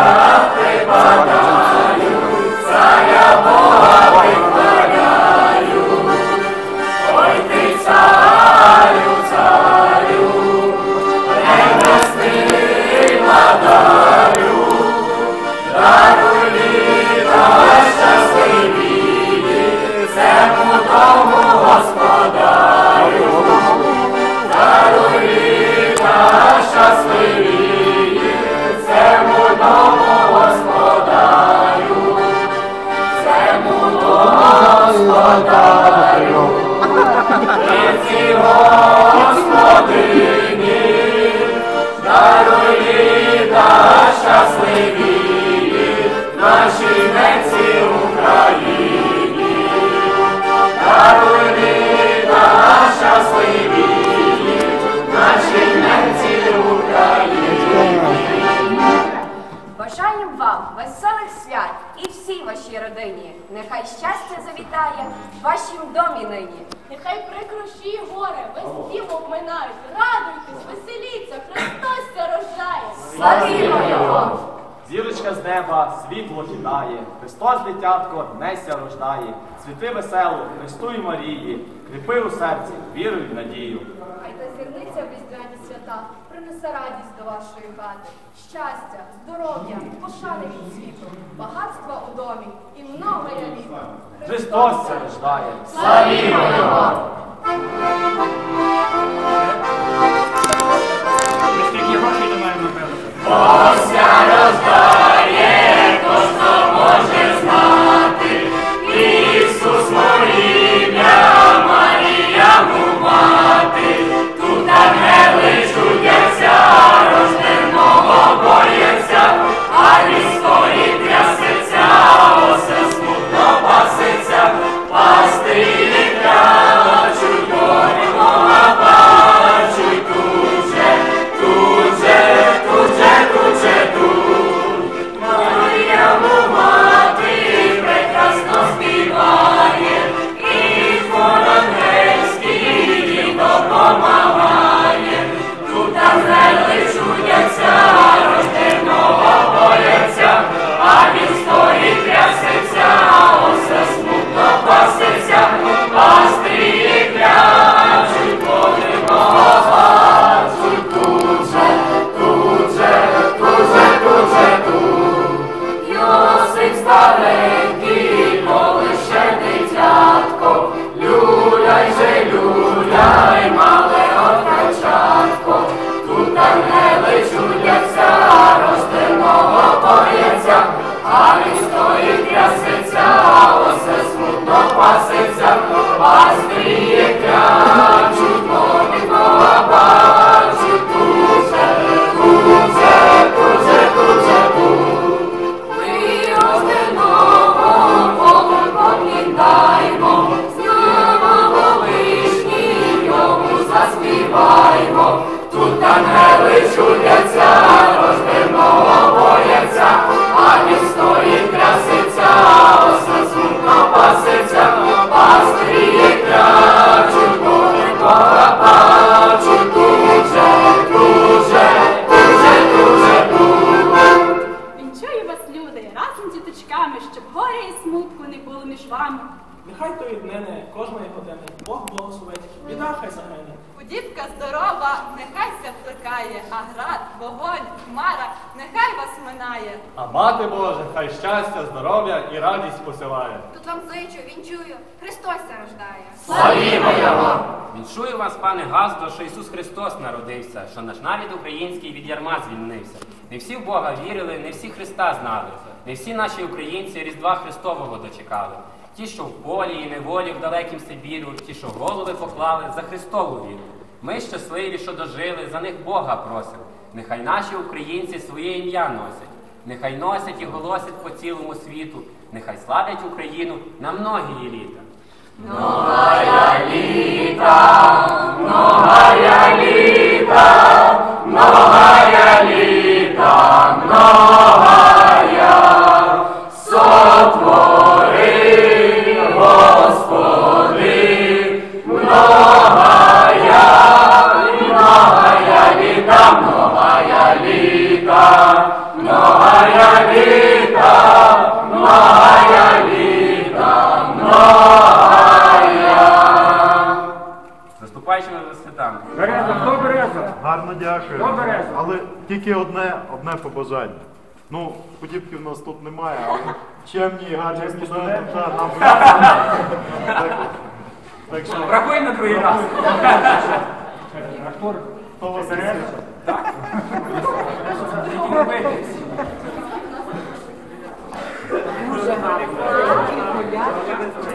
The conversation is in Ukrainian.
Бажаємо вам веселих свят і всій вашій родині. Нехай щастя завітає в вашім домі нині. Нехай прикрощі і горе весь дім обминають. Радуйтесь, веселіться, Христос ся рождає. Славімо Його! Зірочка з неба світло кидає, Христос дитятко неся рождає. Світи весело, Христу і Марії, кріпи у серці віру і надію. Хай та зірниця в різдвяні свята принесе радість до вашої хати. Щастя, здоров'я, пошани від світу, багатства у домі і многоя літа. Христос се рождає. Славімо Його! Ви скільки грошей до мене набили? Ося роздає, хто ж то може знати, Ісус ім'я, Марія му мати, тут ангели чудяться, рожденого бояться, а він стоїть трясеться, осе смутно паситься, пастирі клячуть, Бога бачуть тут же, тут же, тут же, тут же, тут. Марія му мати прекрасно співає, і хор ангельський їй допомагає. Тут ангели чудяться, рожденого бояться, а він стоїть трясеться, осе смутно паситься, пастирі клячуть, Бога бачуть тут же, тут же, тут же, тут же, тут. Йосип старенький, коли ще дитятко, люляй же, люляй, мале отрочатко. Тут ангели чудяться, рожденого бояться, а він стоїть трясеться, осе смутно паситься, пастирі клячуть, Бога бачуть тут же, тут же, тут же, тут же, тут. Ми рожденого Богу покліндаймо, слава вишні йому заспіваймо. Тут ангели чудяться, рожденого бояться, а він стоїть трясеться, осе смутно паситься, пастирі клячуть, Бога бачуть тут же, тут же, тут же, тут же, тут. Вінчую вас, люди, разом з діточками, щоб горя і смутку не було між вами. Нехай то від мене кожної години Бог благословить, біда хай загине. Удівка здорова, нехай ся плекає, а град, вогонь, хмара, нехай вас минає. А мати Божа, хай щастя, здоров'я і радість посилає. Тут вам зичу, вінчую, Христос ся рождає. Славімо Його! Віншую вас, пане Газдо, що Ісус Христос народився, що наш нарід український від ярма звільнився. Не всі в Бога вірили, не всі Христа знали, не всі наші українці Різдва Христового дочекали. Ті, що в полі і неволі в далекім Сибіру, ті, що голови поклали за Христову віру. Ми щасливі, що дожили, за них Бога просимо. Нехай наші українці своє ім'я носять, нехай носять і голосять по цілому світу, нехай славлять Україну на многії літа. Многая літа, многая літа, многая літа, многая, сотвори, Господи, многая, многая літа, многая літа, многая літа, многая літа, многая. Заступаючими за святами. Береза, хто береза? Гарно дякую. Хто береза? Але тільки одне побажання. Ну, подібки в нас тут немає, але чемні і гарні студенти, так, нам так що, Рахуй на другий раз. Артур, хто вас береза? Дуже гарно.